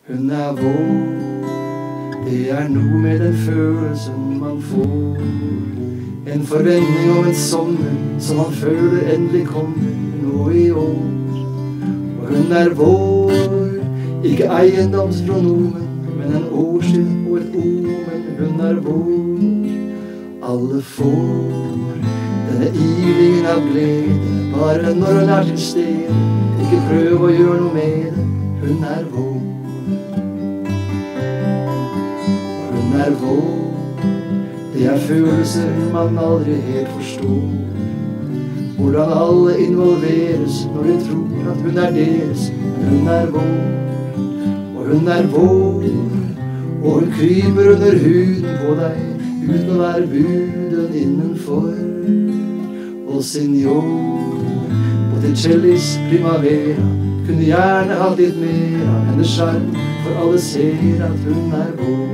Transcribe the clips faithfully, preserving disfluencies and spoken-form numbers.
Hun er vår, det er noe med den følelsen man får. En forventning om en sommer som man føler endelig kommer nå i år. Og hun er vår, ikke eiendomspronomen, men en årstid og et omen. Hun er vår, alle får denne ivringen av glede, bare når hun er til stede. Ikke prøv å gjøre noe med det, hun er vår. Hun er vår, det er følelser man aldri helt forstår. Hvordan alle involveres når de tror at hun er deres. Hun er vår, og hun er vår, og hun kryper under huden på deg uten å være buden innenfor. Og signor, Botticellis Primavera kunne gjerne hatt litt mer av hennes sjarm, for alle ser at hun er vår.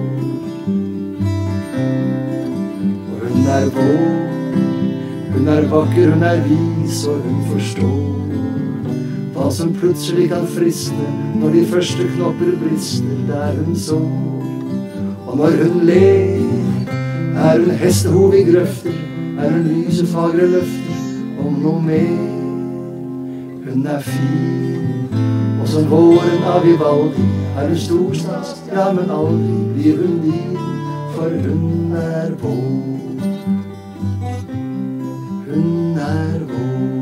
Hun er vår, hun er vakker, hun er vis, og hun forstår hva som plutselig kan friste når de første knopper brister der hun sår. Og når hun ler, er hun hestehov i grøfter, er hun lyse fagre løfter om noe mer. Hun er fin, og som våren av Vivaldi er hun storstas, ja, men aldri blir hun din, for hun er vår. Hun er vår.